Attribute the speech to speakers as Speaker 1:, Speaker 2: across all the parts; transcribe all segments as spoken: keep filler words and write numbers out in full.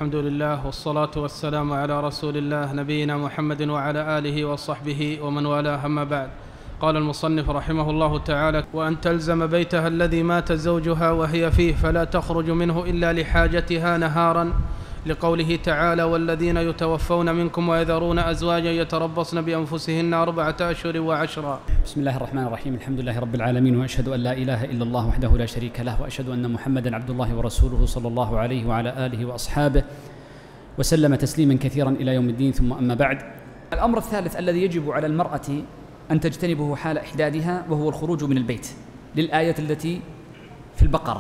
Speaker 1: الحمد لله والصلاة والسلام على رسول الله نبينا محمد وعلى آله وصحبه ومن والاه، أما بعد. قال المصنف رحمه الله تعالى: وأن تلزم بيتها الذي مات زوجها وهي فيه فلا تخرج منه إلا لحاجتها نهارا، لقوله تعالى: والذين يتوفون منكم ويذرون أزواجا يتربصن بأنفسهن أربعة أشهر وعشرا.
Speaker 2: بسم الله الرحمن الرحيم. الحمد لله رب العالمين، وأشهد أن لا إله إلا الله وحده لا شريك له، وأشهد أن محمدا عبد الله ورسوله صلى الله عليه وعلى آله وأصحابه وسلم تسليما كثيرا إلى يوم الدين. ثم أما بعد، الأمر الثالث الذي يجب على المرأة أن تجتنبه حال إحدادها وهو الخروج من البيت، للآية التي في البقرة.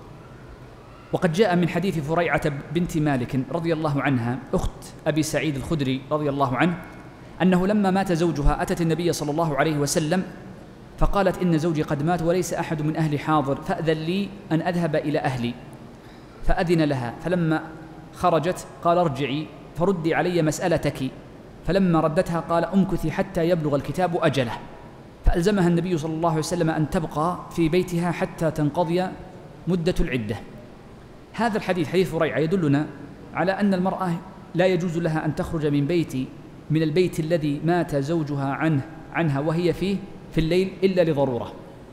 Speaker 2: وقد جاء من حديث فريعة بنت مالك رضي الله عنها أخت أبي سعيد الخدري رضي الله عنه أنه لما مات زوجها أتت النبي صلى الله عليه وسلم فقالت: إن زوجي قد مات وليس أحد من أهلي حاضر، فأذن لي أن أذهب إلى أهلي. فأذن لها، فلما خرجت قال: ارجعي فردي علي مسألتك. فلما ردتها قال: امكثي حتى يبلغ الكتاب أجله. فألزمها النبي صلى الله عليه وسلم أن تبقى في بيتها حتى تنقضي مدة العدة. هذا الحديث حديث فريعة يدلنا على أن المرأة لا يجوز لها أن تخرج من بيت من البيت الذي مات زوجها عنه عنها وهي فيه في الليل إلا لضرورة،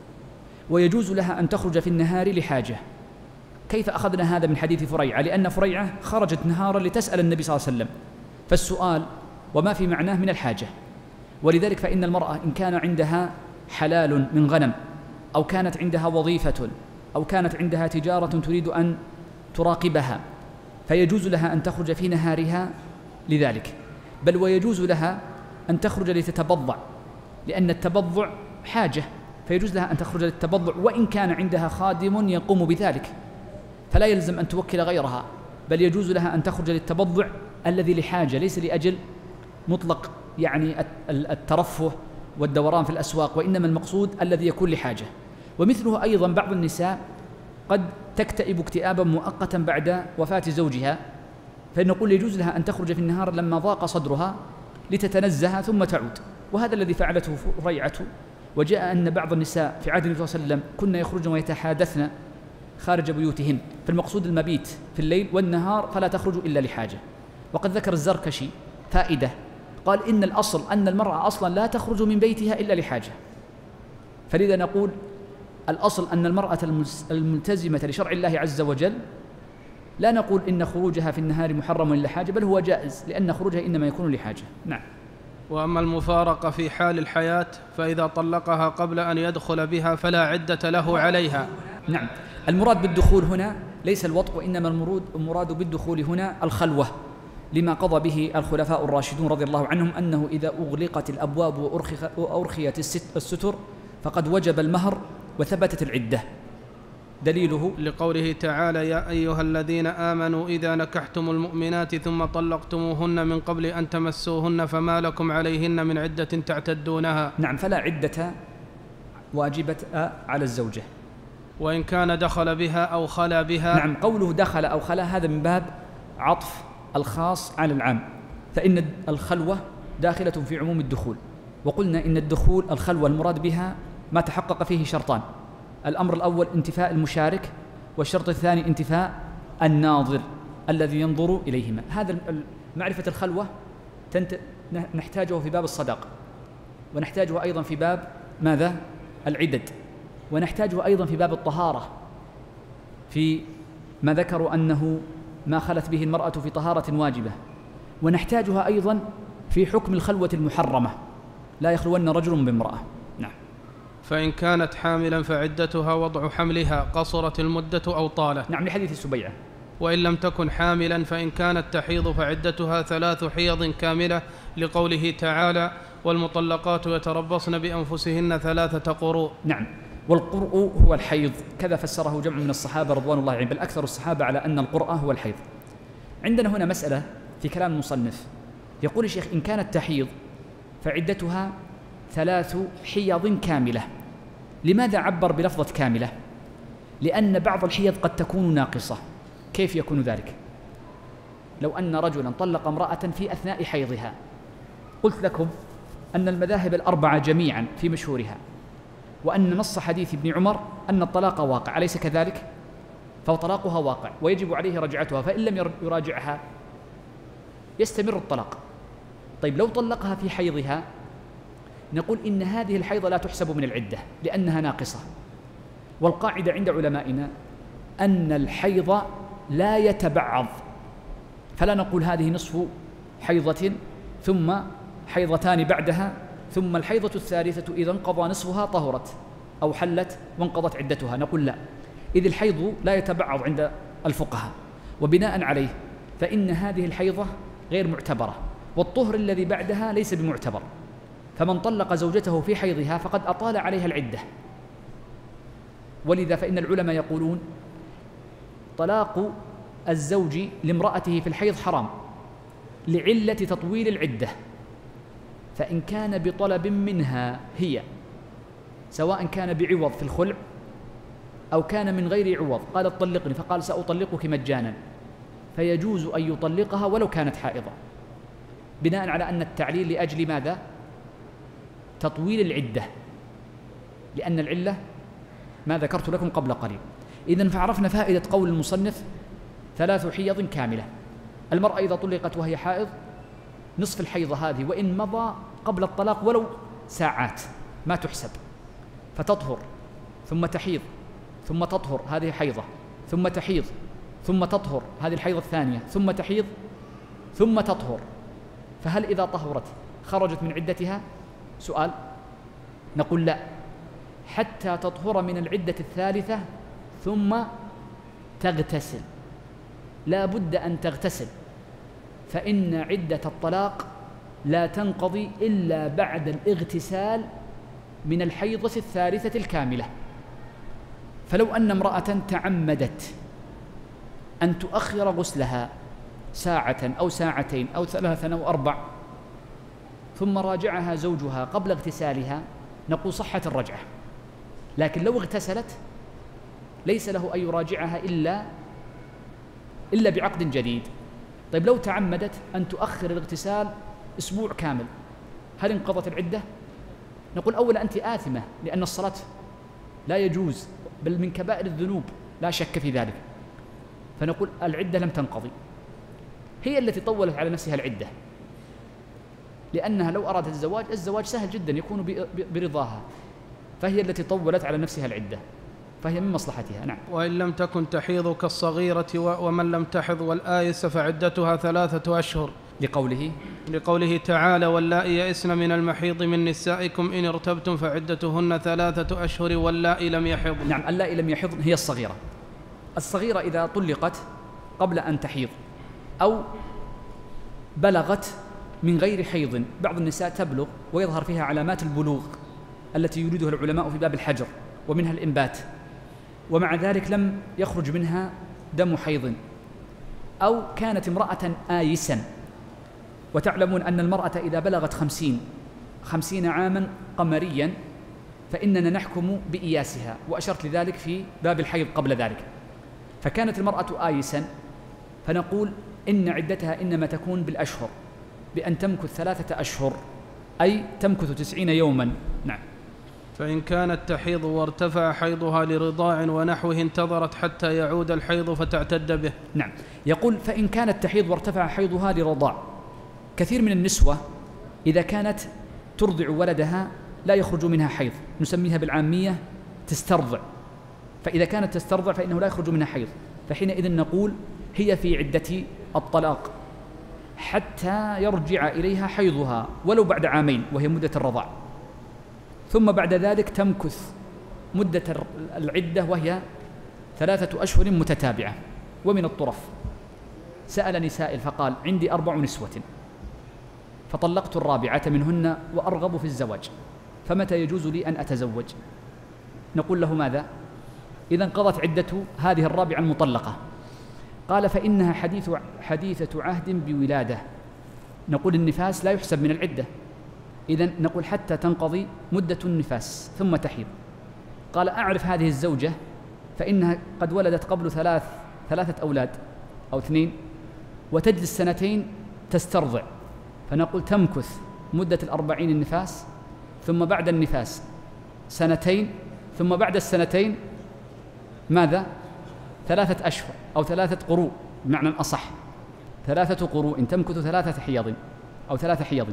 Speaker 2: ويجوز لها أن تخرج في النهار لحاجة. كيف أخذنا هذا من حديث فريعة؟ لأن فريعة خرجت نهارا لتسأل النبي صلى الله عليه وسلم، فالسؤال وما في معناه من الحاجة. ولذلك فإن المرأة إن كان عندها حلال من غنم، أو كانت عندها وظيفة، أو كانت عندها تجارة تريد أن تراقبها، فيجوز لها أن تخرج في نهارها لذلك، بل ويجوز لها أن تخرج لتتبضع، لأن التبضع حاجة، فيجوز لها أن تخرج للتبضع وإن كان عندها خادم يقوم بذلك، فلا يلزم أن توكل غيرها، بل يجوز لها أن تخرج للتبضع الذي لحاجة، ليس لأجل مطلق يعني الترفه والدوران في الأسواق، وإنما المقصود الذي يكون لحاجة. ومثله أيضا بعض النساء قد تكتئب اكتئابا مؤقتا بعد وفاة زوجها، فنقول يجوز لها أن تخرج في النهار لما ضاق صدرها لتتنزه ثم تعود، وهذا الذي فعلته فريعة. وجاء أن بعض النساء في عهد النبي صلى الله عليه وسلم كن يخرجن ويتحادثن خارج بيوتهن، فالمقصود المبيت في الليل، والنهار فلا تخرج إلا لحاجة. وقد ذكر الزركشي فائدة، قال: إن الأصل أن المرأة أصلا لا تخرج من بيتها إلا لحاجة، فلذا نقول الأصل أن المرأة الملتزمة لشرع الله عز وجل لا نقول إن خروجها في النهار محرم لحاجة، بل هو جائز، لأن خروجها إنما يكون لحاجة. نعم.
Speaker 1: وأما المفارقة في حال الحياة فإذا طلقها قبل أن يدخل بها فلا عدة له عليها.
Speaker 2: نعم، المراد بالدخول هنا ليس الوطء، وإنما المراد بالدخول هنا الخلوة، لما قضى به الخلفاء الراشدون رضي الله عنهم أنه إذا أغلقت الأبواب وأرخيت الستر فقد وجب المهر وثبتت العدة. دليله
Speaker 1: لقوله تعالى: يا أيها الذين آمنوا إذا نكحتم المؤمنات ثم طلقتموهن من قبل أن تمسوهن فما لكم عليهن من عدة تعتدونها.
Speaker 2: نعم، فلا عدة واجبة على الزوجة
Speaker 1: وإن كان دخل بها أو خلا بها.
Speaker 2: نعم، قوله دخل أو خلا هذا من باب عطف الخاص على العام، فإن الخلوة داخلة في عموم الدخول، وقلنا إن الدخول الخلوة المراد بها ما تحقق فيه شرطان: الأمر الأول انتفاء المشارك، والشرط الثاني انتفاء الناظر الذي ينظر إليهما. هذا معرفة الخلوة نحتاجه في باب الصداق، ونحتاجه أيضا في باب ماذا؟ العدد، ونحتاجه أيضا في باب الطهارة، في ما ذكروا أنه ما خلت به المرأة في طهارة واجبة، ونحتاجها أيضا في حكم الخلوة المحرمة: لا يخلون رجل بامرأة. نعم.
Speaker 1: فإن كانت حاملا فعدتها وضع حملها، قصرت المدة أو طالت.
Speaker 2: نعم، لحديث السبيعة.
Speaker 1: وإن لم تكن حاملا فإن كانت تحيض فعدتها ثلاث حيض كاملة، لقوله تعالى: والمطلقات يتربصن بأنفسهن ثلاثة قروء.
Speaker 2: نعم، والقرء هو الحيض، كذا فسره جمع من الصحابة رضوان الله عليهم، بل أكثر الصحابة على أن القرء هو الحيض. عندنا هنا مسألة في كلام المصنف، يقول الشيخ: إن كانت تحيض فعدتها ثلاث حيض كاملة. لماذا عبر بلفظة كاملة؟ لأن بعض الحيض قد تكون ناقصة. كيف يكون ذلك؟ لو أن رجلا طلق امرأة في أثناء حيضها، قلت لكم أن المذاهب الأربعة جميعا في مشهورها، وأن نص حديث ابن عمر أن الطلاق واقع، أليس كذلك؟ فطلاقها واقع ويجب عليه رجعتها، فإن لم يراجعها يستمر الطلاق. طيب لو طلقها في حيضها نقول إن هذه الحيضة لا تحسب من العدة لأنها ناقصة، والقاعدة عند علمائنا أن الحيض لا يتبعض، فلا نقول هذه نصف حيضة ثم حيضتان بعدها ثم الحيضة الثالثة إذا انقضى نصفها طهرت أو حلت وانقضت عدتها، نقول لا، إذ الحيض لا يتبعض عند الفقهاء، وبناء عليه فإن هذه الحيضة غير معتبرة، والطهر الذي بعدها ليس بمعتبر، فمن طلق زوجته في حيضها فقد أطال عليها العدة. ولذا فإن العلماء يقولون طلاق الزوج لامرأته في الحيض حرام لعلة تطويل العدة، فإن كان بطلب منها هي سواء كان بعوض في الخلع أو كان من غير عوض، قالت طلقني فقال سأطلقك مجانا، فيجوز أن يطلقها ولو كانت حائضة، بناء على أن التعليل لأجل ماذا؟ تطويل العدة، لأن العلة ما ذكرت لكم قبل قليل. إذن فعرفنا فائدة قول المصنف ثلاث حيض كاملة. المرأة إذا طلقت وهي حائض نصف الحيضة هذه وإن مضى قبل الطلاق ولو ساعات ما تحسب، فتطهر ثم تحيض ثم تطهر، هذه حيضة، ثم تحيض ثم تطهر، هذه الحيضة الثانية، ثم تحيض ثم تطهر. فهل إذا طهرت خرجت من عدتها؟ سؤال. نقول لا، حتى تطهر من العدة الثالثة ثم تغتسل، لا بد أن تغتسل، فإن عدة الطلاق لا تنقضي إلا بعد الاغتسال من الحيضة الثالثة الكاملة. فلو أن امرأة تعمدت أن تؤخر غسلها ساعة أو ساعتين أو ثلاثا أو أربع ثم راجعها زوجها قبل اغتسالها نقول صحت الرجعة، لكن لو اغتسلت ليس له أن يراجعها إلا إلا بعقد جديد. طيب لو تعمدت أن تؤخر الاغتسال أسبوع كامل هل انقضت العدة؟ نقول أولا أنت آثمة، لأن الصلاة لا يجوز بل من كبائر الذنوب لا شك في ذلك، فنقول العدة لم تنقضي، هي التي طولت على نفسها العدة، لأنها لو أرادت الزواج الزواج سهل جدا يكون برضاها، فهي التي طولت على نفسها العدة، فهي من مصلحتها. نعم.
Speaker 1: وإن لم تكن تحيض كالصغيرة ومن لم تحض والآيس فعدتها ثلاثة أشهر،
Speaker 2: لقوله
Speaker 1: لقوله تعالى واللائي يئسن من المحيض من نسائكم إن ارتبتم فعدتهن ثلاثة أشهر واللائي لم يحضن.
Speaker 2: نعم، اللائي لم يحضن هي الصغيرة. الصغيرة إذا طلقت قبل أن تحيض أو بلغت من غير حيض، بعض النساء تبلغ ويظهر فيها علامات البلوغ التي يريدها العلماء في باب الحجر ومنها الإنبات، ومع ذلك لم يخرج منها دم حيض، أو كانت امرأة آيسا، وتعلمون أن المرأة إذا بلغت خمسين خمسين عاما قمريا فإننا نحكم بإياسها، وأشرت لذلك في باب الحيض قبل ذلك. فكانت المرأة آيسا فنقول إن عدتها إنما تكون بالأشهر، بأن تمكث ثلاثة أشهر، أي تمكث تسعين يوما. نعم.
Speaker 1: فإن كانت تحيض وارتفع حيضها لرضاع ونحوه انتظرت حتى يعود الحيض فتعتد به.
Speaker 2: نعم. يقول فإن كانت تحيض وارتفع حيضها لرضاع. كثير من النسوة إذا كانت ترضع ولدها لا يخرج منها حيض، نسميها بالعامية تسترضع، فإذا كانت تسترضع فإنه لا يخرج منها حيض، فحينئذ نقول هي في عدة الطلاق حتى يرجع إليها حيضها ولو بعد عامين وهي مدة الرضاع، ثم بعد ذلك تمكث مدة العدة وهي ثلاثة أشهر متتابعة. ومن الطرف سألني سائل فقال عندي أربع نسوة فطلقت الرابعة منهن وأرغب في الزواج، فمتى يجوز لي أن أتزوج؟ نقول له ماذا؟ إذا انقضت عدة هذه الرابعة المطلقة. قال فإنها حديث حديثة عهد بولادة، نقول النفاس لا يحسب من العدة، إذن نقول حتى تنقضي مدة النفاس ثم تحيض. قال أعرف هذه الزوجة فإنها قد ولدت قبل ثلاث ثلاثة أولاد أو اثنين وتجلس سنتين تسترضع، فنقول تمكث مدة الأربعين النفاس، ثم بعد النفاس سنتين، ثم بعد السنتين ماذا؟ ثلاثة أشهر أو ثلاثة قروء بمعنى أصح، ثلاثة قروء تمكث ثلاثة حيض أو ثلاثة حيض،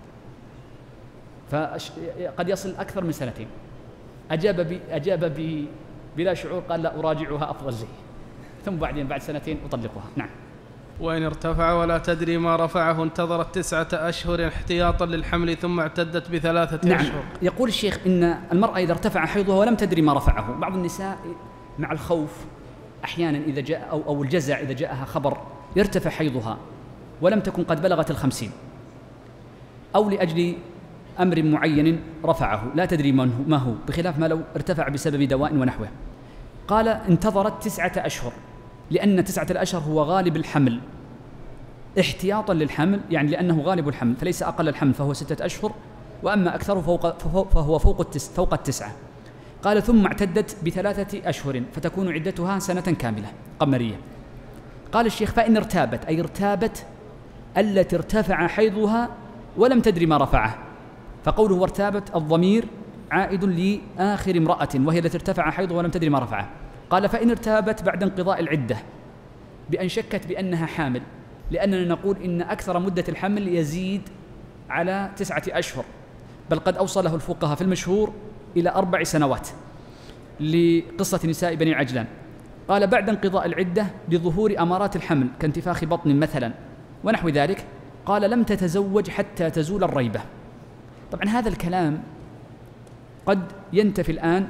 Speaker 2: فقد يصل أكثر من سنتين. أجاب بي أجاب بي بلا شعور، قال لا أراجعها أفضل لي، ثم بعدين بعد سنتين أطلقها. نعم.
Speaker 1: وإن ارتفع ولا تدري ما رفعه انتظرت تسعة أشهر احتياطا للحمل ثم اعتدت بثلاثة
Speaker 2: نعم.
Speaker 1: أشهر.
Speaker 2: يقول الشيخ إن المرأة إذا ارتفع حيضها ولم تدري ما رفعه، بعض النساء مع الخوف أحيانا إذا جاء أو, أو الجزع إذا جاءها خبر يرتفع حيضها ولم تكن قد بلغت الخمسين، أو لأجل أمر معين رفعه لا تدري ما هو، بخلاف ما لو ارتفع بسبب دواء ونحوه. قال انتظرت تسعة أشهر، لأن تسعة الأشهر هو غالب الحمل احتياطا للحمل، يعني لأنه غالب الحمل فليس أقل الحمل فهو ستة أشهر، وأما أكثره فوق فهو فوق التس فوق التسعة. قال ثم اعتدت بثلاثة أشهر فتكون عدتها سنة كاملة قمرية. قال الشيخ فإن ارتابت، أي ارتابت التي ارتفع حيضها ولم تدري ما رفعه، فقوله وارتابت الضمير عائد لآخر امرأة وهي التي ارتفع حيضها ولم تدري ما رفعه. قال فإن ارتابت بعد انقضاء العدة بأن شكت بأنها حامل، لأننا نقول إن أكثر مدة الحمل يزيد على تسعة أشهر، بل قد أوصله الفقهاء في المشهور إلى أربع سنوات لقصة نساء بني عجلان. قال بعد انقضاء العدة لظهور أمارات الحمل كانتفاخ بطن مثلا ونحو ذلك، قال لم تتزوج حتى تزول الريبة. طبعا هذا الكلام قد ينتفي الآن،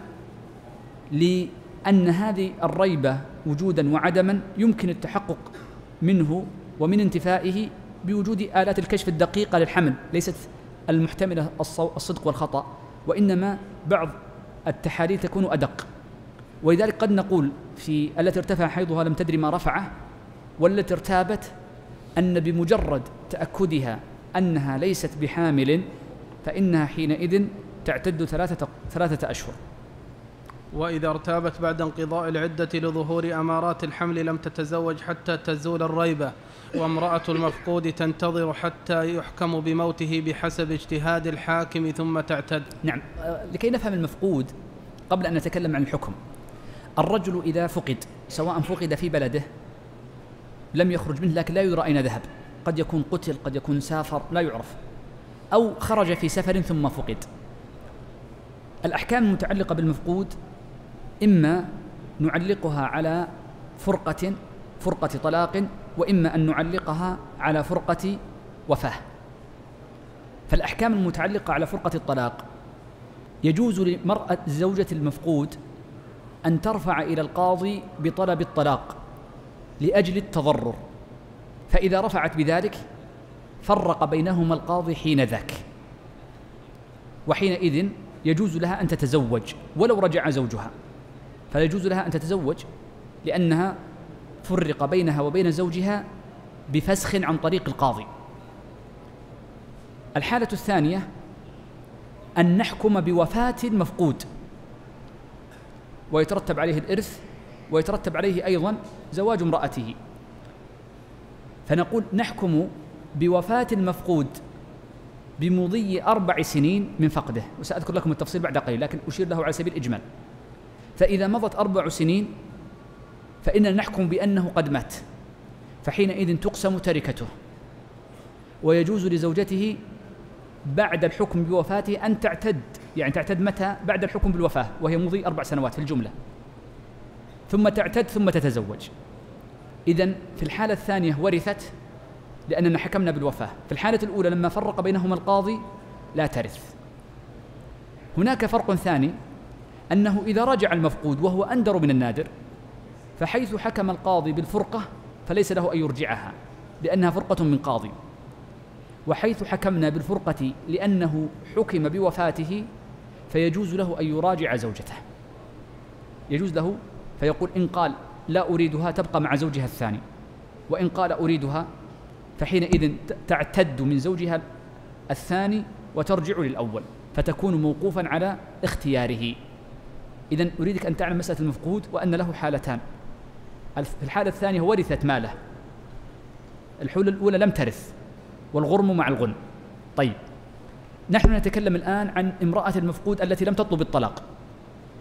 Speaker 2: لأن هذه الريبة وجودا وعدما يمكن التحقق منه ومن انتفائه بوجود آلات الكشف الدقيقة للحمل، ليست المحتملة الصدق والخطأ، وإنما بعض التحاليل تكون أدق. ولذلك قد نقول في التي ارتفع حيضها لم تدري ما رفعه، والتي ارتابت أن بمجرد تأكدها أنها ليست بحامل فإنها حينئذ تعتد ثلاثة, ثلاثة أشهر.
Speaker 1: وإذا ارتابت بعد انقضاء العدة لظهور أمارات الحمل لم تتزوج حتى تزول الريبة، وامرأة المفقود تنتظر حتى يحكم بموته بحسب اجتهاد الحاكم ثم تعتد.
Speaker 2: نعم. لكي نفهم المفقود قبل أن نتكلم عن الحكم، الرجل إذا فقد سواء فقد في بلده لم يخرج منه لكن لا يرى أين ذهب، قد يكون قتل قد يكون سافر لا يعرف، أو خرج في سفر ثم فقد. الأحكام المتعلقة بالمفقود إما نعلقها على فرقة فرقة طلاق، وإما أن نعلقها على فرقة وفاة. فالأحكام المتعلقة على فرقة الطلاق يجوز لمرأة زوجة المفقود أن ترفع إلى القاضي بطلب الطلاق لأجل التضرر، فإذا رفعت بذلك فرق بينهما القاضي حين ذاك، وحينئذ يجوز لها أن تتزوج ولو رجع زوجها، فيجوز لها أن تتزوج لأنها فرق بينها وبين زوجها بفسخ عن طريق القاضي. الحالة الثانية أن نحكم بوفاة المفقود ويترتب عليه الإرث ويترتب عليه أيضا زواج امرأته، فنقول نحكم بوفاة المفقود بمضي أربع سنين من فقده، وسأذكر لكم التفصيل بعد قليل لكن أشير له على سبيل الإجمال. فإذا مضت أربع سنين فإننا نحكم بأنه قد مات، فحينئذ تقسم تركته، ويجوز لزوجته بعد الحكم بوفاته أن تعتد، يعني تعتد متى؟ بعد الحكم بالوفاة وهي مضي أربع سنوات في الجملة، ثم تعتد ثم تتزوج. إذن في الحالة الثانية ورثت لأننا حكمنا بالوفاة، في الحالة الأولى لما فرق بينهما القاضي لا ترث. هناك فرق ثاني، أنه إذا رجع المفقود وهو أندر من النادر، فحيث حكم القاضي بالفرقة فليس له أن يرجعها لأنها فرقة من قاضي، وحيث حكمنا بالفرقة لأنه حكم بوفاته فيجوز له أن يراجع زوجته، يجوز له فيقول إن قال لا أريدها تبقى مع زوجها الثاني، وإن قال أريدها فحينئذ تعتد من زوجها الثاني وترجع للأول، فتكون موقوفا على اختياره. إذن أريدك أن تعلم مسألة المفقود وأن له حالتان، في الحالة الثانية ورثت ماله، الحالة الأولى لم ترث والغرم مع الغنم. طيب نحن نتكلم الآن عن امرأة المفقود التي لم تطلب الطلاق،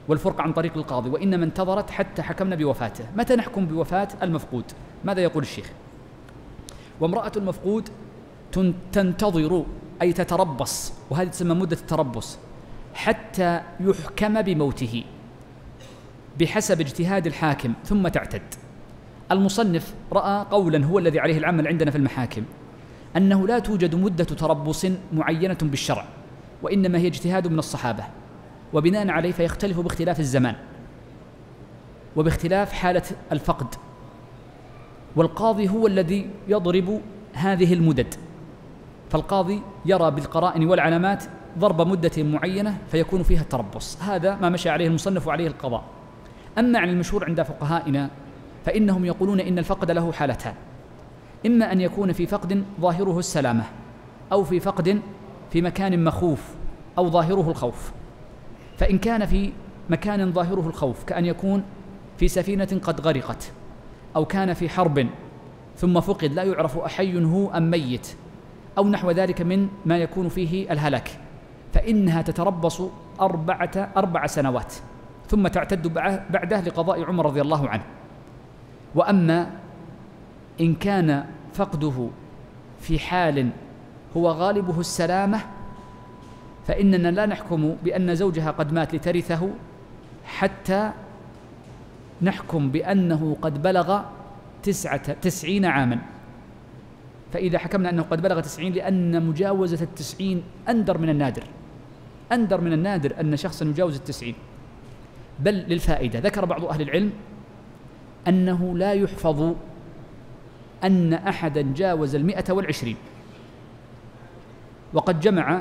Speaker 2: والفرقة عن طريق القاضي، وإنما انتظرت حتى حكمنا بوفاته. متى نحكم بوفاة المفقود؟ ماذا يقول الشيخ؟ وامرأة المفقود تنتظر أي تتربص، وهذه تسمى مدة التربص، حتى يحكم بموته بحسب اجتهاد الحاكم ثم تعتد. المصنف رأى قولا هو الذي عليه العمل عندنا في المحاكم، أنه لا توجد مدة تربص معينة بالشرع، وإنما هي اجتهاد من الصحابة، وبناء عليه فيختلف باختلاف الزمان وباختلاف حالة الفقد، والقاضي هو الذي يضرب هذه المدد. فالقاضي يرى بالقرائن والعلامات ضرب مدة معينة فيكون فيها التربص، هذا ما مشى عليه المصنف وعليه القضاء. أما عن المشهور عند فقهائنا فإنهم يقولون إن الفقد له حالتان، إما أن يكون في فقد ظاهره السلامة، أو في فقد في مكان مخوف أو ظاهره الخوف. فإن كان في مكان ظاهره الخوف كأن يكون في سفينة قد غرقت، أو كان في حرب ثم فقد لا يعرف أحي هو أم ميت، أو نحو ذلك من ما يكون فيه الهلاك، فإنها تتربص أربعة أربع سنوات ثم تعتد بعده لقضاء عمر رضي الله عنه. وأما إن كان فقده في حال هو غالبه السلامة فإننا لا نحكم بأن زوجها قد مات لترثه حتى نحكم بأنه قد بلغ تسعة تسعين عاما. فإذا حكمنا أنه قد بلغ تسعين، لأن مجاوزة التسعين أندر من النادر، أندر من النادر أن شخصا يجاوز التسعين. بل للفائدة ذكر بعض أهل العلم أنه لا يحفظ أن أحدا جاوز المئة والعشرين، وقد جمع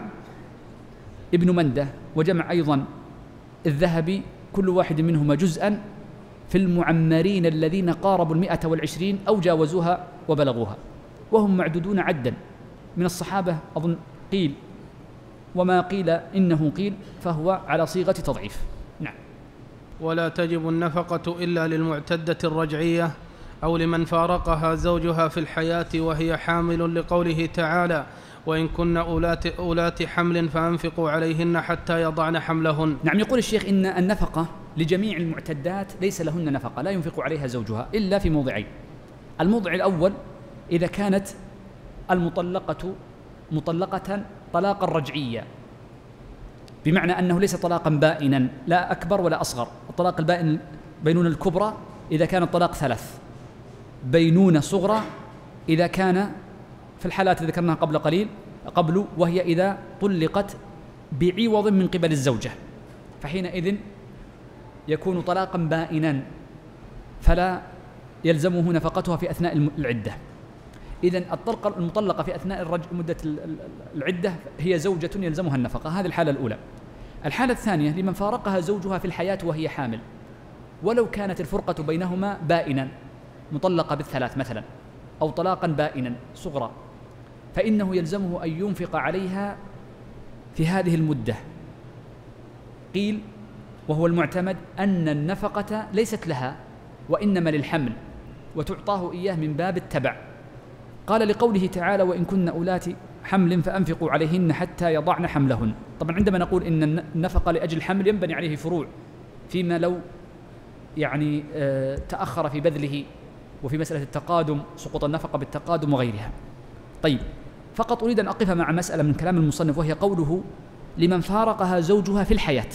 Speaker 2: ابن منده وجمع أيضا الذهبي كل واحد منهما جزءا في المعمرين الذين قاربوا المئة والعشرين أو جاوزوها وبلغوها، وهم معدودون عدا من الصحابة أظن قيل، وما قيل إنه قيل فهو على صيغة تضعيف. نعم.
Speaker 1: ولا تجب النفقة إلا للمعتدة الرجعية أو لمن فارقها زوجها في الحياة وهي حامل، لقوله تعالى: وإن كن أولات, أولات حمل فأنفقوا عليهن حتى يضعن حملهن.
Speaker 2: نعم. يقول الشيخ إن النفقة لجميع المعتدات ليس لهن نفقة، لا ينفق عليها زوجها إلا في موضعين. الموضع الأول إذا كانت المطلقة مطلقة طلاقا رجعيا، بمعنى أنه ليس طلاقا بائنا لا أكبر ولا أصغر. الطلاق البائن بينونة الكبرى إذا كان الطلاق ثلاث، بينونة صغرى إذا كان في الحالات التي ذكرناها قبل قليل قبل، وهي إذا طلقت بعوض من قبل الزوجة، فحينئذ يكون طلاقا بائنا فلا يلزمه نفقتها في أثناء العدة. إذن الطلقة المطلقة في أثناء مدة العدة هي زوجة يلزمها النفقة، هذه الحالة الأولى. الحالة الثانية لمن فارقها زوجها في الحياة وهي حامل، ولو كانت الفرقة بينهما بائنا، مطلقة بالثلاث مثلا، أو طلاقا بائنا صغرى، فإنه يلزمه أن ينفق عليها في هذه المدة. قيل وهو المعتمد أن النفقة ليست لها وإنما للحمل، وتعطاه إياه من باب التبع. قال لقوله تعالى: وإن كن أولات حمل فأنفقوا عليهن حتى يضعن حملهن. طبعا عندما نقول إن النفقة لأجل الحمل ينبني عليه فروع فيما لو يعني تأخر في بذله، وفي مسألة التقادم سقوط النفقة بالتقادم وغيرها. طيب، فقط أريد أن أقف مع مسألة من كلام المصنف، وهي قوله: لمن فارقها زوجها في الحياة.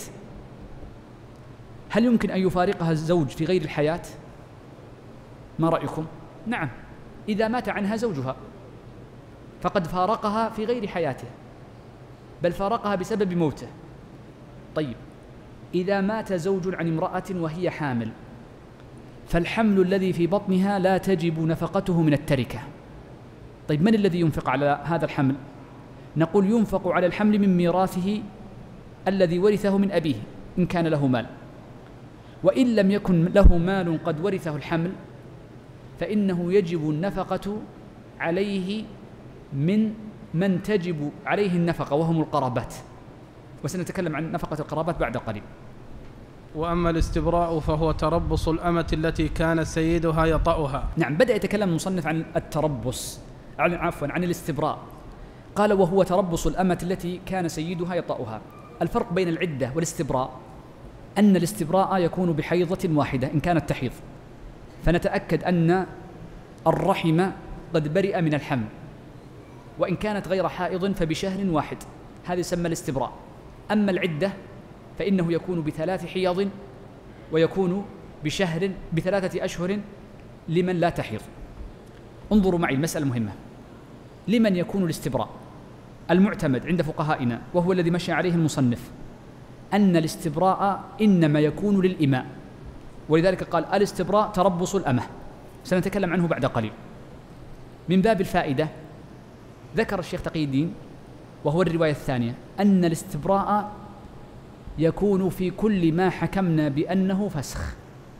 Speaker 2: هل يمكن أن يفارقها الزوج في غير الحياة؟ ما رأيكم؟ نعم، إذا مات عنها زوجها فقد فارقها في غير حياته، بل فارقها بسبب موته. طيب، إذا مات زوج عن امرأة وهي حامل، فالحمل الذي في بطنها لا تجب نفقته من التركة. طيب، من الذي ينفق على هذا الحمل؟ نقول ينفق على الحمل من ميراثه الذي ورثه من أبيه إن كان له مال، وإن لم يكن له مال قد ورثه الحمل فإنه يجب النفقة عليه من من تجب عليه النفقة وهم القرابات، وسنتكلم عن نفقة القرابات بعد قليل.
Speaker 1: وأما الاستبراء فهو تربص الأمة التي كان سيدها يطأها.
Speaker 2: نعم، بدأ يتكلم المصنف عن التربص، عفوا عن الاستبراء. قال: وهو تربص الأمة التي كان سيدها يطأها. الفرق بين العدة والاستبراء أن الاستبراء يكون بحيضة واحدة إن كانت تحيض، فنتأكد أن الرحم قد برئ من الحمل، وإن كانت غير حائض فبشهر واحد، هذا يسمى الاستبراء. أما العدة فإنه يكون بثلاث حيض، ويكون بشهر بثلاثة أشهر لمن لا تحيض. انظروا معي المسألة مهمة. لمن يكون الاستبراء؟ المعتمد عند فقهائنا وهو الذي مشى عليه المصنف أن الاستبراء إنما يكون للإماء، ولذلك قال الاستبراء تربص الأمة، سنتكلم عنه بعد قليل. من باب الفائدة ذكر الشيخ تقي الدين وهو الرواية الثانية أن الاستبراء يكون في كل ما حكمنا بأنه فسخ،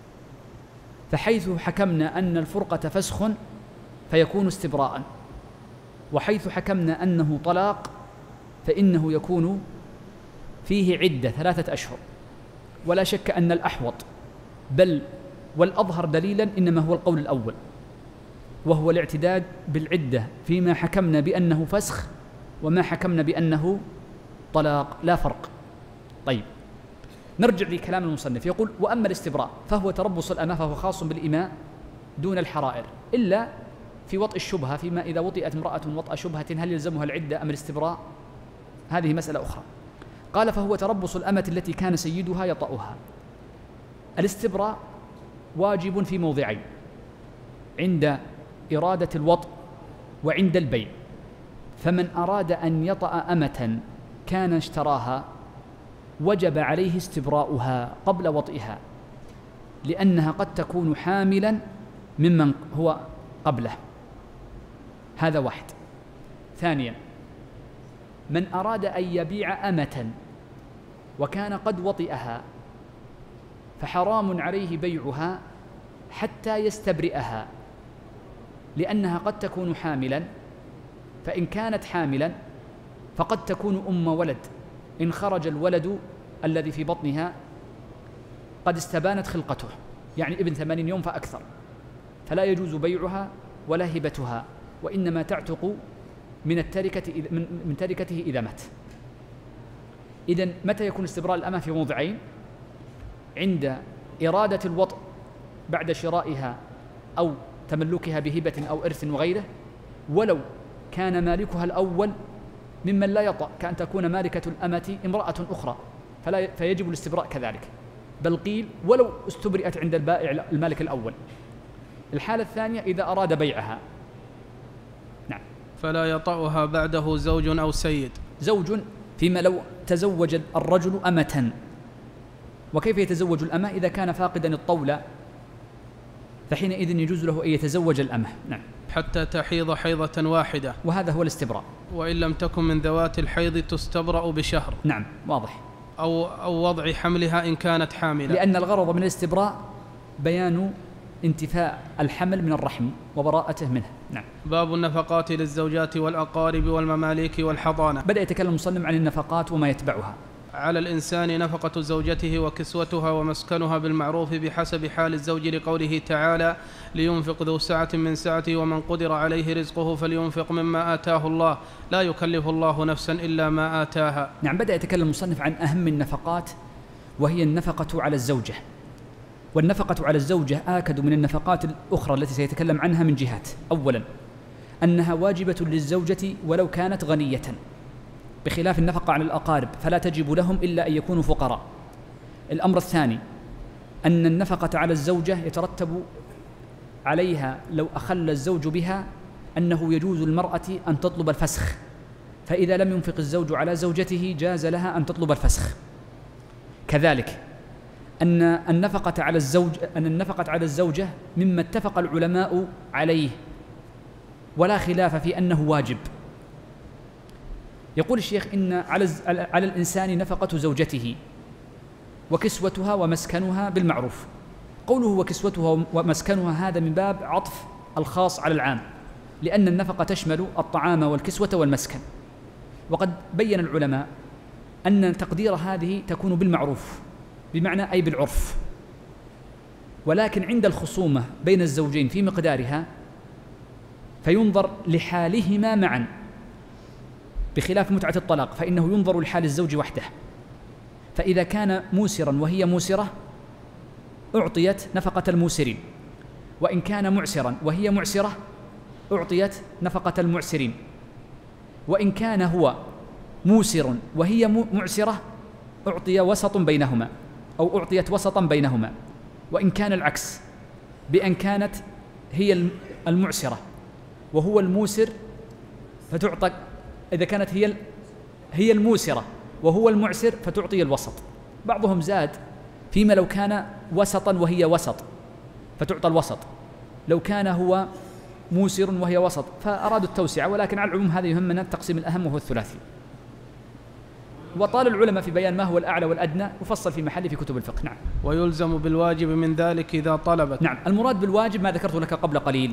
Speaker 2: فحيث حكمنا أن الفرقة فسخ فيكون استبراء، وحيث حكمنا أنه طلاق فإنه يكون فيه عدة ثلاثة أشهر. ولا شك أن الأحوط بل والأظهر دليلا إنما هو القول الأول، وهو الاعتداد بالعدة فيما حكمنا بأنه فسخ وما حكمنا بأنه طلاق، لا فرق. طيب نرجع لكلام المصنف، يقول وأما الاستبراء فهو تربص الأمة، فهو خاص بالإماء دون الحرائر، إلا في وطئ الشبهة، فيما إذا وطئت امرأة وطأ شبهة هل يلزمها العدة أم الاستبراء؟ هذه مسألة أخرى. قال فهو تربص الأمة التي كان سيدها يطأها. الاستبراء واجب في موضعين: عند إرادة الوطء وعند البيع. فمن أراد أن يطأ أمة كان اشتراها وجب عليه استبراؤها قبل وطئها، لأنها قد تكون حاملا ممن هو قبله. هذا واحد. ثانيا، من أراد أن يبيع أمة وكان قد وطئها فحرام عليه بيعها حتى يستبرئها، لأنها قد تكون حاملا، فإن كانت حاملا فقد تكون أم ولد، إن خرج الولد الذي في بطنها قد استبانت خلقته، يعني ابن ثمانين يوم فأكثر، فلا يجوز بيعها ولا هبتها، وإنما تعتق من التركة من تركته إذا مات. إذن متى يكون استبراء الأمة؟ في موضعين: عند إرادة الوطء بعد شرائها أو تملكها بهبة أو إرث وغيره، ولو كان مالكها الأول ممن لا يطأ، كأن تكون مالكة الأمة امرأة أخرى فلا فيجب الاستبراء كذلك، بل قيل ولو استبرئت عند البائع المالك الأول. الحالة الثانية إذا أراد بيعها. نعم.
Speaker 1: فلا يطأها بعده زوج أو سيد.
Speaker 2: زوج فيما لو تزوج الرجل أمة. وكيف يتزوج الأمة؟ إذا كان فاقدا الطول فحينئذ يجوز له أن يتزوج الأمة. نعم.
Speaker 1: حتى تحيض حيضة واحدة،
Speaker 2: وهذا هو الاستبراء.
Speaker 1: وإن لم تكن من ذوات الحيض تستبرأ بشهر.
Speaker 2: نعم واضح.
Speaker 1: أو, أو وضع حملها إن كانت حاملة،
Speaker 2: لأن الغرض من الاستبراء بيان انتفاء الحمل من الرحم وبراءته منه. نعم.
Speaker 1: باب النفقات للزوجات والأقارب والمماليك والحضانة.
Speaker 2: بدأ يتكلم المصنف عن النفقات وما يتبعها.
Speaker 1: على الإنسان نفقة زوجته وكسوتها ومسكنها بالمعروف بحسب حال الزوج، لقوله تعالى: لينفق ذو سعة من سعته ومن قدر عليه رزقه فلينفق مما آتاه الله لا يكلف الله نفسا إلا ما آتاها.
Speaker 2: نعم. بدأ يتكلم المصنف عن أهم النفقات، وهي النفقة على الزوجة. والنفقة على الزوجة آكد من النفقات الأخرى التي سيتكلم عنها من جهات: أولا أنها واجبة للزوجة ولو كانت غنية، بخلاف النفقة على الأقارب فلا تجب لهم إلا أن يكونوا فقراء. الأمر الثاني أن النفقة على الزوجة يترتب عليها لو أخل الزوج بها أنه يجوز المرأة أن تطلب الفسخ، فإذا لم ينفق الزوج على زوجته جاز لها أن تطلب الفسخ. كذلك أن النفقة على الزوج أن النفقة على الزوجة مما اتفق العلماء عليه ولا خلاف في أنه واجب. يقول الشيخ: إن على على الإنسان نفقة زوجته وكسوتها ومسكنها بالمعروف. قوله وكسوتها ومسكنها هذا من باب عطف الخاص على العام، لأن النفقة تشمل الطعام والكسوة والمسكن. وقد بين العلماء أن تقدير هذه تكون بالمعروف، بمعنى أي بالعرف، ولكن عند الخصومة بين الزوجين في مقدارها فينظر لحالهما معا، بخلاف متعة الطلاق فإنه ينظر لحال الزوج وحده. فإذا كان موسرا وهي موسرة أعطيت نفقة الموسرين، وإن كان معسرا وهي معسرة أعطيت نفقة المعسرين، وإن كان هو موسر وهي معسرة أعطي وسط بينهما أو أعطيت وسطا بينهما. وإن كان العكس بأن كانت هي المعسرة وهو الموسر فتعطى، إذا كانت هي هي الموسرة وهو المعسر فتعطي الوسط. بعضهم زاد فيما لو كان وسطا وهي وسط فتعطى الوسط، لو كان هو موسر وهي وسط فأرادوا التوسعة، ولكن على العموم هذا يهمنا التقسيم الأهم وهو الثلاثي. وطال العلماء في بيان ما هو الأعلى والأدنى مفصل في محله في كتب الفقه. نعم.
Speaker 1: ويلزم بالواجب من ذلك إذا طلبت.
Speaker 2: نعم، المراد بالواجب ما ذكرت لك قبل قليل،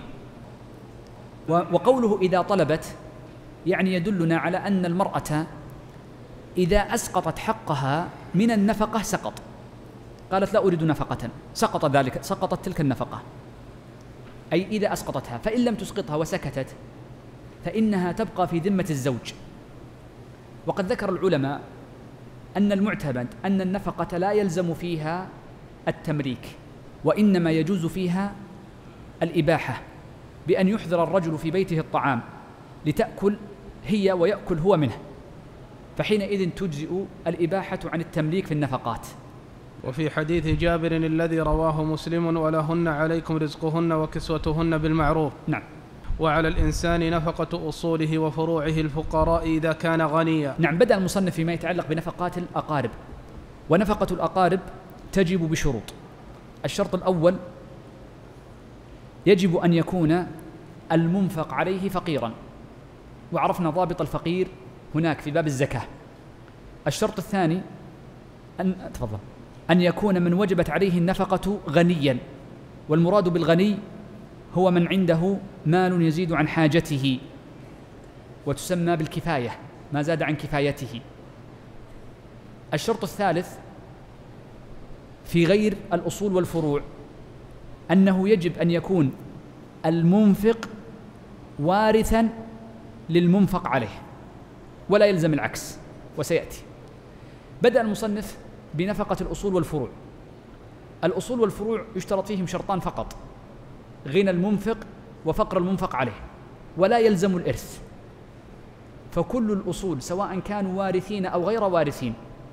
Speaker 2: وقوله إذا طلبت يعني يدلنا على أن المرأة إذا أسقطت حقها من النفقة سقط، قالت لا أريد نفقة، سقط ذلك، سقطت تلك النفقة، أي إذا أسقطتها. فإن لم تسقطها وسكتت فإنها تبقى في ذمة الزوج. وقد ذكر العلماء أن المعتمد أن النفقة لا يلزم فيها التمليك، وإنما يجوز فيها الإباحة، بأن يحضر الرجل في بيته الطعام لتأكل هي ويأكل هو منه، فحينئذ تجزئ الإباحة عن التمليك في النفقات.
Speaker 1: وفي حديث جابر الذي رواه مسلم ولهن عليكم رزقهن وكسوتهن بالمعروف.
Speaker 2: نعم.
Speaker 1: وعلى الإنسان نفقة أصوله وفروعه الفقراء إذا كان غنيا.
Speaker 2: نعم. بدأ المصنف فيما يتعلق بنفقات الأقارب، ونفقة الأقارب تجب بشروط. الشرط الأول يجب أن يكون المنفق عليه فقيرا، وعرفنا ضابط الفقير هناك في باب الزكاة. الشرط الثاني أن تفضل أن يكون من وجبت عليه النفقة غنيا، والمراد بالغني هو من عنده مال يزيد عن حاجته، وتسمى بالكفاية ما زاد عن كفايته. الشرط الثالث في غير الأصول والفروع أنه يجب أن يكون المنفق وارثا للمنفق عليه، ولا يلزم العكس، وسيأتي. بدأ المصنف بنفقة الأصول والفروع. الأصول والفروع يشترط فيهم شرطان فقط: غنى المنفق وفقر المنفق عليه، ولا يلزم الإرث. فكل الأصول سواء كانوا وارثين أو غير وارثين،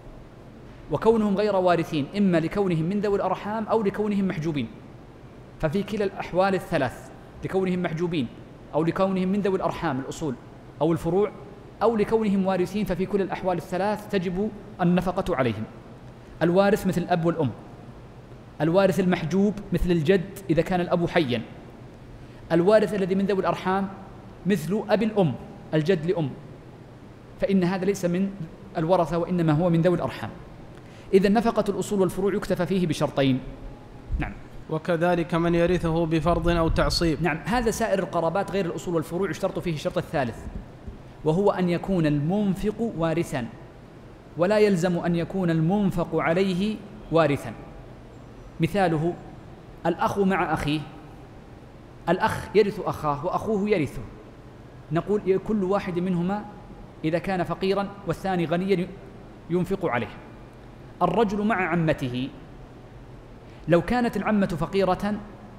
Speaker 2: وكونهم غير وارثين إما لكونهم من ذوي الأرحام أو لكونهم محجوبين، ففي كلا الأحوال الثلاث، لكونهم محجوبين أو لكونهم من ذوي الأرحام الأصول أو الفروع أو لكونهم وارثين، ففي كل الأحوال الثلاث تجب النفقة عليهم. الوارث مثل الأب والأم، الوارث المحجوب مثل الجد إذا كان الأب حيا، الوارث الذي من ذوي الأرحام مثل أبي الأم الجد لأم، فإن هذا ليس من الورثة وإنما هو من ذوي الأرحام. إذا نفقة الأصول والفروع يكتفى فيه بشرطين. نعم.
Speaker 1: وكذلك من يرثه بفرض أو تعصيب.
Speaker 2: نعم. هذا سائر القرابات غير الأصول والفروع يشترط فيه الشرط الثالث، وهو أن يكون المنفق وارثا، ولا يلزم أن يكون المنفق عليه وارثا. مثاله الأخ مع أخيه، الأخ يرث أخاه وأخوه يرثه، نقول كل واحد منهما إذا كان فقيرا والثاني غنيا ينفق عليه. الرجل مع عمته، لو كانت العمة فقيرة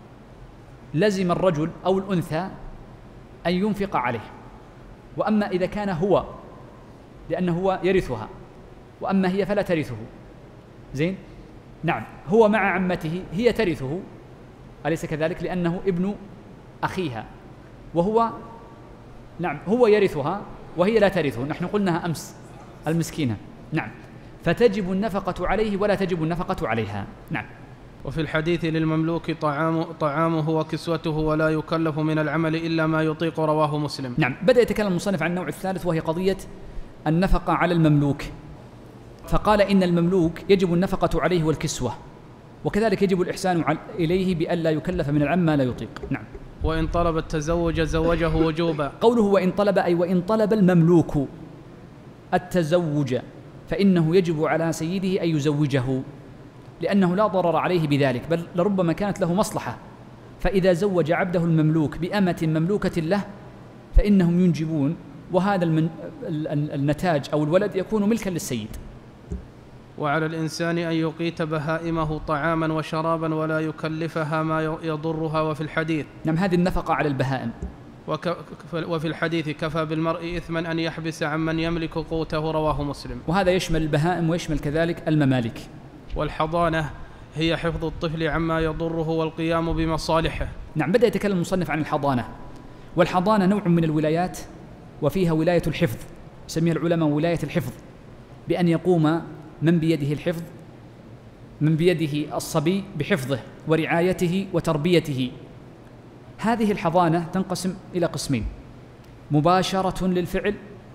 Speaker 2: لزم الرجل أو الأنثى أن ينفق عليه، وأما إذا كان هو لأنه هو يرثها وأما هي فلا ترثه. زين؟ نعم. هو مع عمته، هي ترثه، أليس كذلك؟ لأنه ابن أخيها، وهو نعم هو يرثها وهي لا ترثه. نحن قلناها أمس المسكينة. نعم. فتجب النفقة عليه ولا تجب النفقة عليها. نعم.
Speaker 1: وفي الحديث للمملوك طعام طعامه وكسوته ولا يكلف من العمل إلا ما يطيق، رواه مسلم.
Speaker 2: نعم. بدأ يتكلم المصنف عن النوع الثالث، وهي قضية النفقة على المملوك، فقال إن المملوك يجب النفقة عليه والكسوة، وكذلك يجب الإحسان إليه بألا يكلف من العمل ما لا يطيق. نعم.
Speaker 1: وإن طلب التزوج زوجه وجوبا.
Speaker 2: قوله وإن طلب أي وإن طلب المملوك التزوج فإنه يجب على سيده أن يزوجه، لأنه لا ضرر عليه بذلك، بل لربما كانت له مصلحة. فإذا زوج عبده المملوك بأمة مملوكة له فإنهم ينجبون، وهذا المن... النتاج أو الولد يكون ملكا للسيد.
Speaker 1: وعلى الإنسان أن يقيت بهائمه طعاما وشرابا ولا يكلفها ما يضرها. وفي الحديث
Speaker 2: نعم، هذه النفقة على البهائم.
Speaker 1: وفي الحديث كفى بالمرء إثما أن يحبس عمن يملك قوته، رواه مسلم.
Speaker 2: وهذا يشمل البهائم ويشمل كذلك الممالك.
Speaker 1: والحضانة هي حفظ الطفل عما يضره والقيام بمصالحه.
Speaker 2: نعم، بدأ يتكلم المصنف عن الحضانة. والحضانة نوع من الولايات وفيها ولاية الحفظ، يسميها العلماء ولاية الحفظ، بأن يقوم من بيده الحفظ، من بيده الصبي بحفظه ورعايته وتربيته. هذه الحضانة تنقسم إلى قسمين: مباشرة للفعل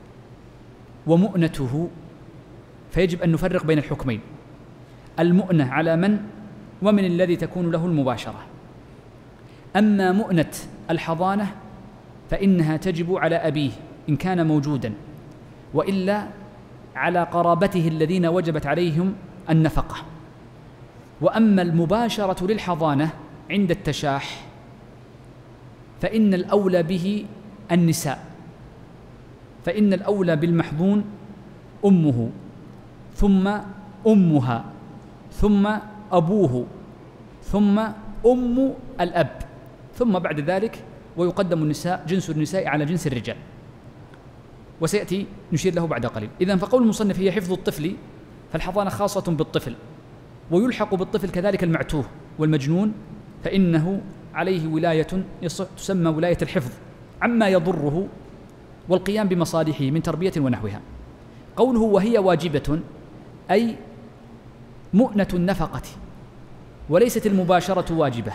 Speaker 2: ومؤنته، فيجب أن نفرق بين الحكمين. المؤنة على من ومن الذي تكون له المباشرة. أما مؤنة الحضانة فإنها تجب على أبيه إن كان موجودا، وإلا على قرابته الذين وجبت عليهم النفقة. وأما المباشرة للحضانة عند التشاح فإن الأولى به النساء، فإن الأولى بالمحضون أمه، ثم أمها، ثم أبوه، ثم أم الأب، ثم بعد ذلك ويقدم النساء، جنس النساء على جنس الرجال، وسيأتي نشير له بعد قليل. إذن فقول المصنف هي حفظ الطفل، فالحضانة خاصة بالطفل، ويلحق بالطفل كذلك المعتوه والمجنون، فإنه عليه ولاية تسمى ولاية الحفظ عما يضره والقيام بمصالحه من تربية ونحوها. قوله وهي واجبة أي مؤنة النفقة، وليست المباشرة واجبة،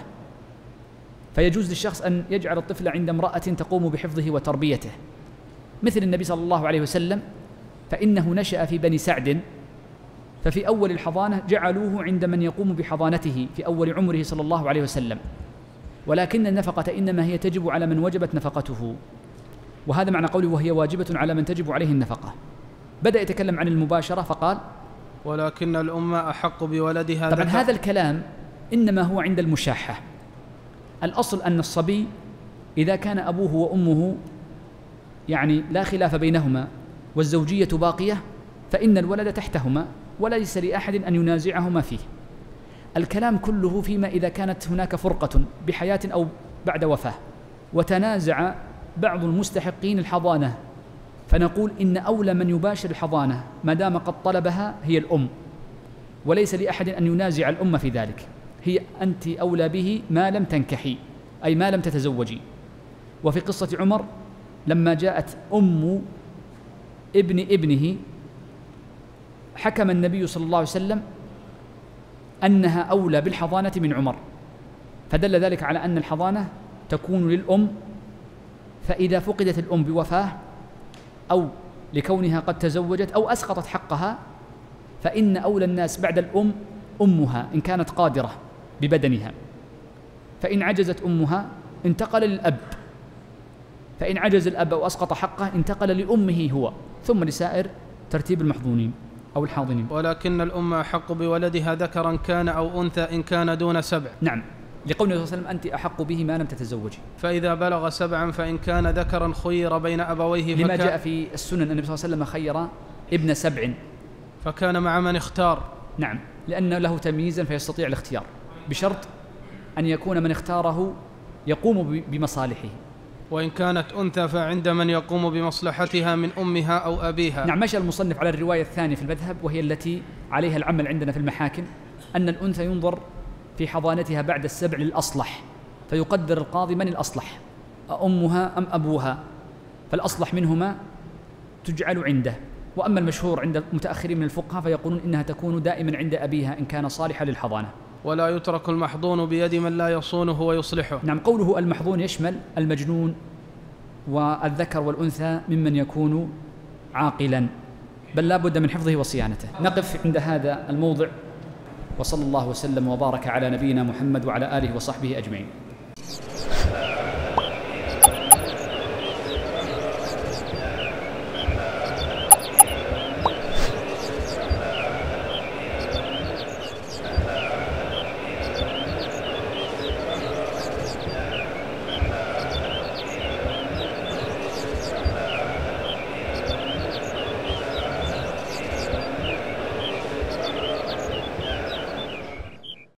Speaker 2: فيجوز للشخص أن يجعل الطفل عند امرأة تقوم بحفظه وتربيته، مثل النبي صلى الله عليه وسلم، فإنه نشأ في بني سعد، ففي أول الحضانة جعلوه عند من يقوم بحضانته في أول عمره صلى الله عليه وسلم، ولكن النفقة إنما هي تجب على من وجبت نفقته، وهذا معنى قوله وهي واجبة على من تجب عليه النفقة. بدأ يتكلم عن المباشرة فقال
Speaker 1: ولكن الأم أحق بولدها.
Speaker 2: طبعا هذا الكلام إنما هو عند المشاحة. الأصل أن الصبي إذا كان أبوه وأمه يعني لا خلاف بينهما والزوجية باقية، فإن الولد تحتهما وليس لأحد أن ينازعهما فيه. الكلام كله فيما إذا كانت هناك فرقة بحياة أو بعد وفاة، وتنازع بعض المستحقين الحضانة، فنقول إن أولى من يباشر الحضانة ما دام قد طلبها هي الأم، وليس لأحد أن ينازع الأم في ذلك. هي أنت أولى به ما لم تنكحي، أي ما لم تتزوجي. وفي قصة عمر لما جاءت أم ابن ابنه حكم النبي صلى الله عليه وسلم أنها أولى بالحضانة من عمر، فدل ذلك على أن الحضانة تكون للأم، فإذا فقدت الأم بوفاة أو لكونها قد تزوجت أو أسقطت حقها، فإن أولى الناس بعد الأم أمها إن كانت قادرة ببدنها، فإن عجزت أمها انتقل للأب، فإن عجز الأب أو أسقط حقه انتقل لأمه هو، ثم لسائر ترتيب المحضونين أو الحاضنين.
Speaker 1: ولكن الأم أحق بولدها ذكرا كان أو أنثى إن كان دون سبع.
Speaker 2: نعم، لقوله صلى الله عليه وسلم أنت أحق به ما لم تتزوجي.
Speaker 1: فإذا بلغ سبعا فإن كان ذكرا خير بين أبويه،
Speaker 2: لما جاء في السنن أن النبي صلى الله عليه وسلم خير ابن سبع،
Speaker 1: فكان مع من اختار.
Speaker 2: نعم، لأن له تمييزا فيستطيع الاختيار، بشرط أن يكون من اختاره يقوم بمصالحه.
Speaker 1: وإن كانت أنثى فعند من يقوم بمصلحتها من أمها أو أبيها.
Speaker 2: نعم، مشى المصنف على الرواية الثانية في المذهب، وهي التي عليها العمل عندنا في المحاكم، أن الأنثى ينظر في حضانتها بعد السبع للأصلح، فيقدر القاضي من الأصلح، أمها أم أبوها، فالأصلح منهما تجعل عنده. وأما المشهور عند المتأخرين من الفقهاء فيقولون إنها تكون دائما عند أبيها إن كان صالحا للحضانة.
Speaker 1: ولا يترك المحضون بيد من لا يصونه ويصلحه.
Speaker 2: نعم، قوله المحضون يشمل المجنون والذكر والأنثى ممن يكون عاقلا، بل لا بد من حفظه وصيانته. نقف عند هذا الموضع، وصلى الله وسلم وبارك على نبينا محمد وعلى آله وصحبه أجمعين.